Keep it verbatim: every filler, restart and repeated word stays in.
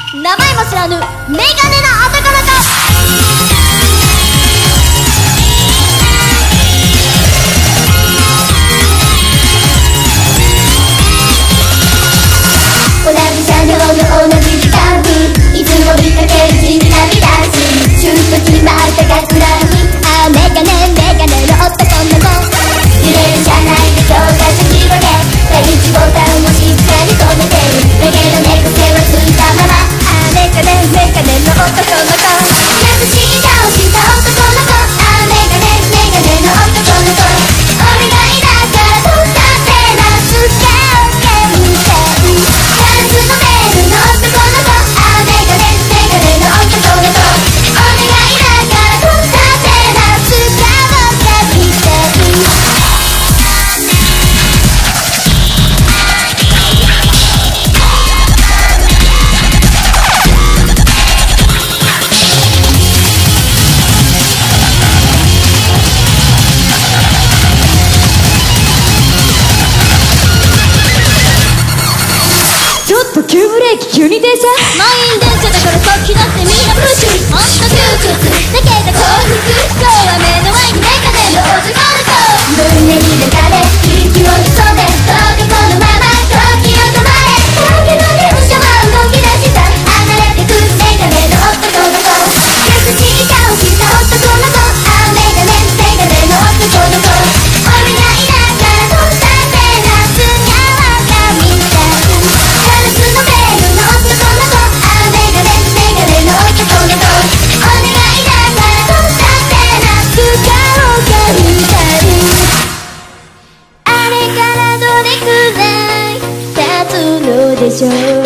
名前も知らぬメガネの男の子。 同じ車両の同じ時間にいつも見かける地味なビダンス。シュッと決まった学ランにあーメガネメガネの男の子。揺れる車内で教科書広げ第一ボタンをしっかり止めてる。だけど猫背はついたままあーメガネメガネの男の子。優しい顔した男の子あーメガネメガネの男の子。お願いだからどうだってなすかをけみたい。ガラスのベールの男の子あーメガネメガネの男の子。お願いだからどうだってなすかをけみたい。 ちょっと急ブレーキ急に停車。満員電車だからさっきだってみんなプッシュ。ほんと窮屈だけど幸福。今日は目の前にメガネの男の子。 胸に抱かれ息を潜め遠くこのまま時を止まれ。だけど電車は動き出した離れてくメガネの男の子。優しい顔した男の子あーメガネメガネの男の子。お願いだからどうだってなすがわかみたい。ガラスのベールの男の子あーメガネメガネの男の子。お願いだからどうだってなすがわかみたい。あれからどれくらい経つのでしょう。